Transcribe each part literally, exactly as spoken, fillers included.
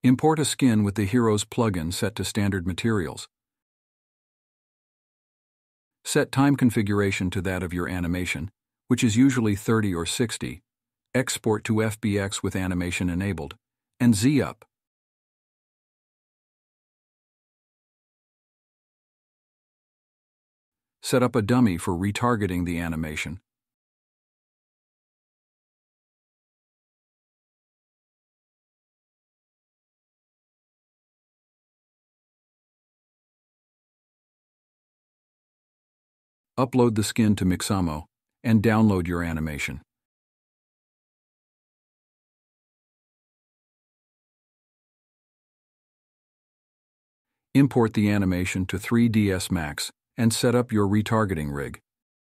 Import a skin with the Heroes plugin set to standard materials. Set time configuration to that of your animation, which is usually thirty or sixty. Export to F B X with animation enabled, and Z up. Set up a dummy for retargeting the animation. Upload the skin to Mixamo, and download your animation. Import the animation to three D S Max and set up your retargeting rig.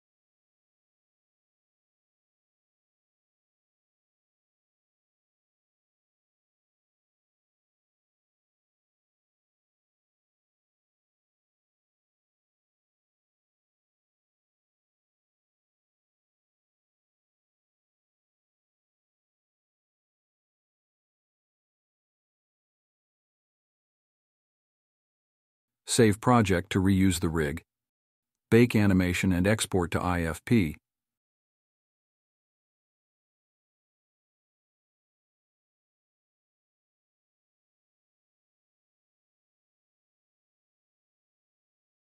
Save project to reuse the rig. Bake animation and export to I F P.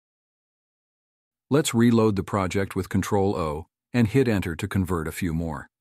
Let's reload the project with control O and hit enter to convert a few more.